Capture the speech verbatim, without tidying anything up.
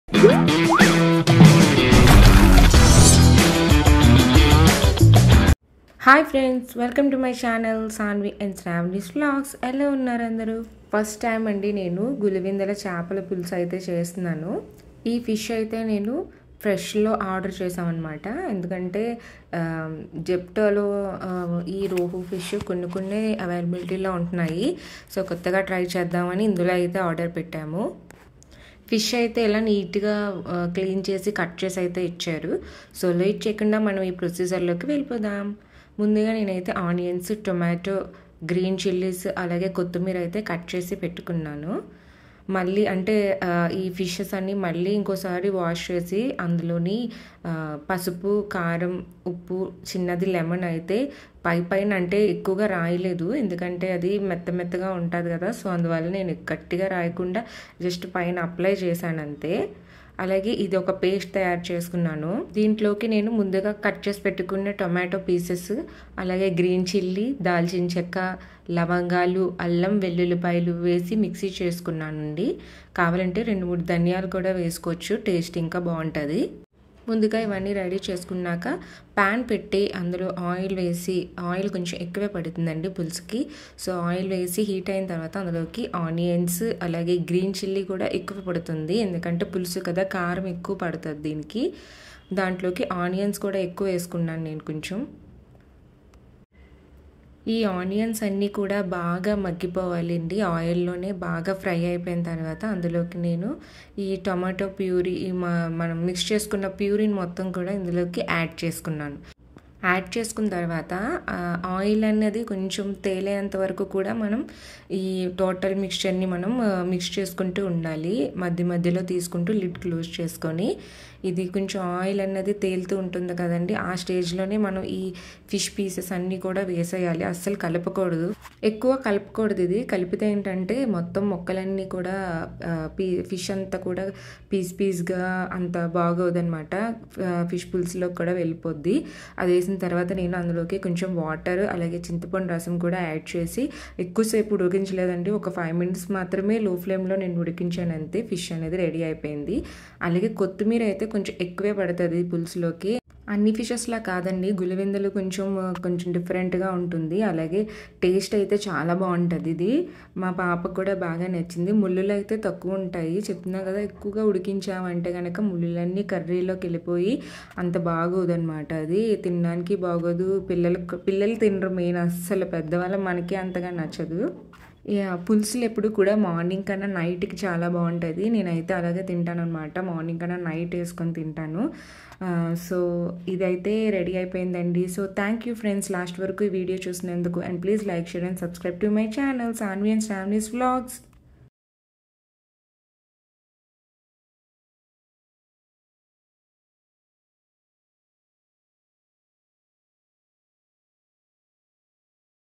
Hi friends, welcome to my channel Saanvi and Sravani's vlogs. ఎలా ఉన్నారు అందరూ? ఫస్ట్ టైం అండి నేను గులివిందల చేపల పులుసు అయితే చేస్తున్నాను. ఈ ఫిష్ అయితే నేను ఫ్రెష్లో ఆర్డర్ చేసామన్నమాట. ఎందుకంటే జెప్టోలో ఈ రోహు ఫిష్ కొన్ని కొన్ని అవైలబిలిటీలో ఉంటున్నాయి. సో కొత్తగా ట్రై చేద్దామని ఇందులో అయితే ఆర్డర్ పెట్టాము. ఫిష్ అయితే ఇలా నీట్గా క్లీన్ చేసి కట్ చేసి అయితే ఇచ్చారు. సో లేట్ చేయకుండా మనం ఈ ప్రొసీజర్లోకి వెళ్ళిపోదాం. ముందుగా నేనైతే ఆనియన్స్, టొమాటో, గ్రీన్ చిల్లీస్ అలాగే కొత్తిమీర అయితే కట్ చేసి పెట్టుకున్నాను. మళ్ళీ అంటే ఈ ఫిషెస్ అన్నీ మళ్ళీ ఇంకోసారి వాష్ చేసి అందులోని పసుపు, కారం, ఉప్పు, చిన్నది లెమన్ అయితే పై పైన అంటే ఎక్కువగా రాయలేదు, ఎందుకంటే అది మెత్త మెత్తగా ఉంటుంది కదా. సో అందువల్ల నేను గట్టిగా రాయకుండా జస్ట్ పైన అప్లై చేశాను అంతే. అలాగే ఇది ఒక పేస్ట్ తయారు చేసుకున్నాను. దీంట్లోకి నేను ముందుగా కట్ చేసి పెట్టుకున్న టొమాటో పీసెస్, అలాగే గ్రీన్ చిల్లీ, దాల్చిన చెక్క, లవంగాలు, అల్లం, వెల్లుల్లిపాయలు వేసి మిక్సీ చేసుకున్నానండి. కావాలంటే రెండు మూడు ధనియాలు కూడా వేసుకోవచ్చు, టేస్ట్ ఇంకా బాగుంటుంది. ముందుగా ఇవన్నీ రెడీ చేసుకున్నాక ప్యాన్ పెట్టి అందులో ఆయిల్ వేసి, ఆయిల్ కొంచెం ఎక్కువే పడుతుందండి పులుసుకి. సో ఆయిల్ వేసి హీట్ అయిన తర్వాత అందులోకి ఆనియన్స్ అలాగే గ్రీన్ చిల్లీ కూడా ఎక్కువ పడుతుంది, ఎందుకంటే పులుసు కదా, కారం ఎక్కువ పడుతుంది దీనికి. దాంట్లోకి ఆనియన్స్ కూడా ఎక్కువ వేసుకున్నాను నేను కొంచెం. ఈ ఆనియన్స్ అన్నీ కూడా బాగా మగ్గిపోవాలండి ఆయిల్లోనే. బాగా ఫ్రై అయిపోయిన తర్వాత అందులోకి నేను ఈ టొమాటో ప్యూరీ, మనం మిక్స్ చేసుకున్న ప్యూరీని మొత్తం కూడా ఇందులోకి యాడ్ చేసుకున్నాను. యాడ్ చేసుకున్న తర్వాత ఆయిల్ అనేది కొంచెం తేలేంత వరకు కూడా మనం ఈ టోటల్ మిక్స్చర్ని మనం మిక్స్ చేసుకుంటూ ఉండాలి. మధ్య మధ్యలో తీసుకుంటూ లిడ్ క్లోజ్ చేసుకొని, ఇది కొంచెం ఆయిల్ అన్నది తేలుతూ ఉంటుంది కదండి, ఆ స్టేజ్లోనే మనం ఈ ఫిష్ పీసెస్ అన్నీ కూడా వేసేయాలి. అస్సలు కలపకూడదు, ఎక్కువ కలపకూడదు. ఇది కలిపితే ఏంటంటే మొత్తం మొక్కలన్నీ కూడా పీ ఫిష్ అంతా కూడా పీస్ పీస్గా అంత బాగోదు అనమాట. ఫిష్ పులుసులోకి కూడా వెళ్ళిపోద్ది. అది వేసిన తర్వాత నేను అందులోకి కొంచెం వాటర్ అలాగే చింతపండు రసం కూడా యాడ్ చేసి ఎక్కువసేపు ఉడికించలేదండి, ఒక ఫైవ్ మినిట్స్ మాత్రమే లో ఫ్లేమ్లో నేను ఉడికించాను అంతే. ఫిష్ అనేది రెడీ అయిపోయింది. అలాగే కొత్తిమీర అయితే కొంచెం ఎక్కువే పడుతుంది పులుసులోకి. అన్ని ఫిషెస్లా కాదండి, గులివిందలు కొంచెం కొంచెం డిఫరెంట్గా ఉంటుంది. అలాగే టేస్ట్ అయితే చాలా బాగుంటుంది. ఇది మా పాపకు కూడా బాగా నచ్చింది. ముళ్ళులు అయితే తక్కువ ఉంటాయి, చెప్తున్నా కదా, ఎక్కువగా ఉడికించామంటే కనుక ముళ్ళులన్నీ కర్రీలోకి వెళ్ళిపోయి అంత బాగోదు అనమాట. అది తినడానికి బాగోదు, పిల్లలకు పిల్లలు తినరు మెయిన్, అస్సలు పెద్దవాళ్ళ మనకి అంతగా నచ్చదు. పులుసులు ఎప్పుడు కూడా మార్నింగ్ కన్నా నైట్కి చాలా బాగుంటుంది. నేనైతే అలాగే తింటాను అనమాట, మార్నింగ్ కన్నా నైట్ వేసుకొని తింటాను. సో ఇదైతే రెడీ అయిపోయిందండి. So thank you friends last వరకు ఈ వీడియో చూసినందుకు. And please like, share and subscribe to my channel Saanvi and Sravani's vlogs.